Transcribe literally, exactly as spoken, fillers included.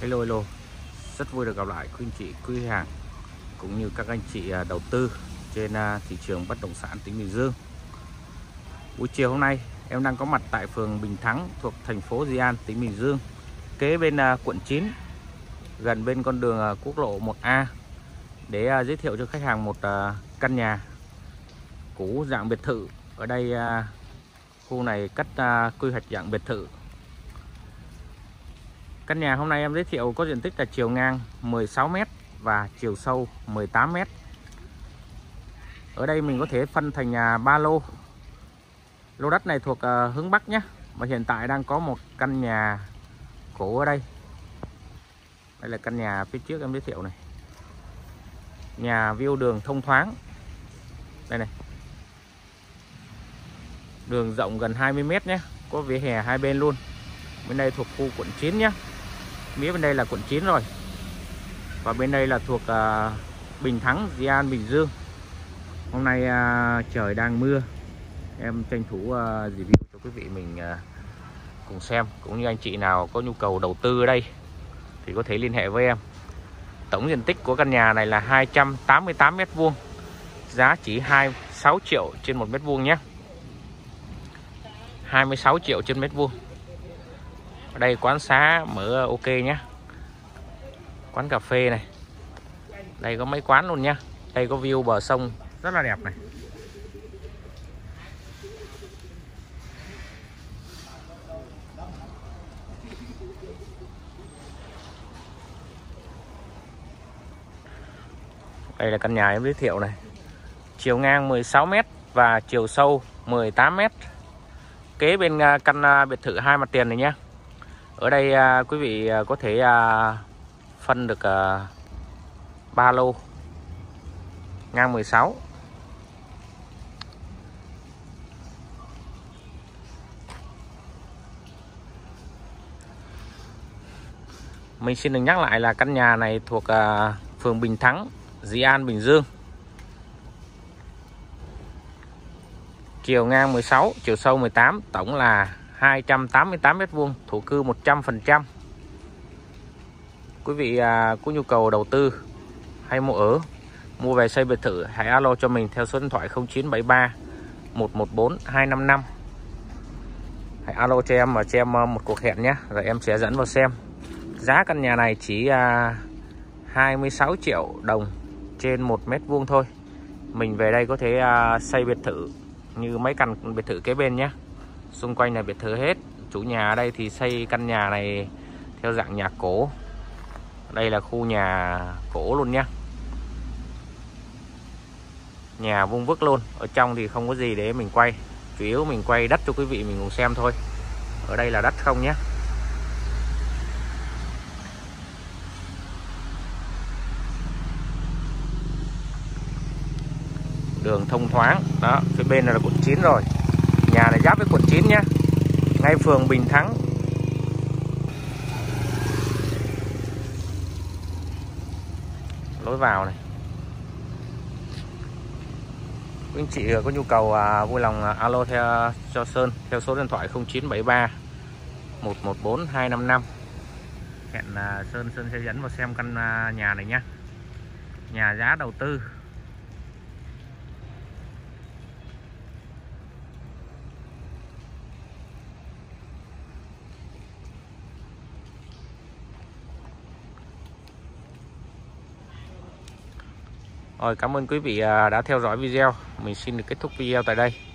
Hello hello, rất vui được gặp lại quý anh chị, quý khách hàng cũng như các anh chị đầu tư trên thị trường bất động sản tỉnh Bình Dương. Buổi chiều hôm nay em đang có mặt tại phường Bình Thắng thuộc thành phố Di An, tỉnh Bình Dương, kế bên quận chín, gần bên con đường quốc lộ một A, để giới thiệu cho khách hàng một căn nhà cũ dạng biệt thự. Ở đây khu này cắt quy hoạch dạng biệt thự. Căn nhà hôm nay em giới thiệu có diện tích là chiều ngang mười sáu mét và chiều sâu mười tám mét. Ở đây mình có thể phân thành nhà ba lô. Lô đất này thuộc uh, hướng Bắc nhé. Và hiện tại đang có một căn nhà cổ ở đây. Đây là căn nhà phía trước em giới thiệu này. Nhà view đường thông thoáng. Đây này. Đường rộng gần hai mươi mét nhé. Có vỉa hè hai bên luôn. Bên đây thuộc khu quận chín nhé. Phía bên đây là quận chín rồi. Và bên đây là thuộc uh, Bình Thắng, Di An, Bình Dương. Hôm nay uh, trời đang mưa. Em tranh thủ uh, review cho quý vị mình uh, cùng xem. Cũng như anh chị nào có nhu cầu đầu tư ở đây thì có thể liên hệ với em. Tổng diện tích của căn nhà này là hai trăm tám mươi tám mét vuông. Giá chỉ hai mươi sáu triệu trên một mét vuông nhé. hai mươi sáu triệu trên mét vuông. Ở đây quán xá mở ok nhé. Quán cà phê này. Đây có mấy quán luôn nhá. Đây có view bờ sông rất là đẹp này. Đây là căn nhà em giới thiệu này. Chiều ngang mười sáu mét và chiều sâu mười tám mét. Kế bên căn biệt thự hai mặt tiền này nhé. Ở đây quý vị có thể phân được ba lô ngang mười sáu. Mình xin được nhắc lại là căn nhà này thuộc phường Bình Thắng, Di An, Bình Dương. Chiều ngang mười sáu, chiều sâu mười tám, tổng là hai trăm tám mươi tám mét vuông, thổ cư một trăm phần trăm. Quý vị à, có nhu cầu đầu tư hay mua ở, mua về xây biệt thự, hãy alo cho mình theo số điện thoại không chín bảy ba một một bốn hai năm năm. Hãy alo cho em và cho em một cuộc hẹn nhé, rồi em sẽ dẫn vào xem. Giá căn nhà này chỉ à, hai mươi sáu triệu đồng trên một mét vuông thôi. Mình về đây có thể à, xây biệt thự như mấy căn biệt thự kế bên nhé. Xung quanh là biệt thự hết. Chủ nhà ở đây thì xây căn nhà này theo dạng nhà cổ. Đây là khu nhà cổ luôn nhé. Nhà vuông vức luôn. Ở trong thì không có gì để mình quay. Chủ yếu mình quay đất cho quý vị mình cùng xem thôi. Ở đây là đất không nhé. Đường thông thoáng. Đó, phía bên này là quận chín rồi. Nhà này giáp với quận chín nhé. Ngay phường Bình Thắng. Lối vào này. Quý anh chị có nhu cầu à, vui lòng à, alo theo cho Sơn theo số điện thoại không chín bảy ba một một bốn hai năm năm. Hẹn à, Sơn Sơn sẽ dẫn vào xem căn à, nhà này nhé. Nhà giá đầu tư. Rồi, cảm ơn quý vị đã theo dõi video. Mình xin được kết thúc video tại đây.